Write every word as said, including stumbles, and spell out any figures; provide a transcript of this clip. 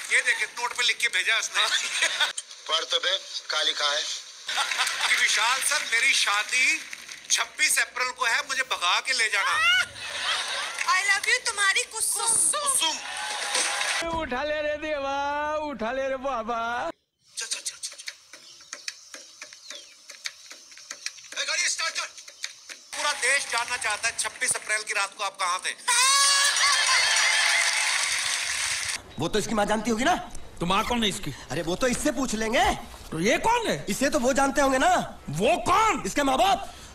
ये देखे नोट पे लिख के भेजा उसने। पढ़ तो बे, क्या लिखा है? कि विशाल सर मेरी शादी छब्बीस अप्रैल को है, मुझे भगा के ले जाना। आई लव यू तुम्हारी कुसुम। कुसुम उठा ले रे देवा, उठा ले रे बाबा। चल चल चल चल गाड़ी स्टार्ट कर। पूरा देश जानना चाहता है छब्बीस अप्रैल की रात को आप कहाँ थे। वो तो इसकी माँ जानती होगी ना। तो माँ कौन है इसकी? अरे वो तो इससे पूछ लेंगे। तो ये कौन है? इसे तो वो जानते होंगे ना। वो कौन? इसके माँ बाप।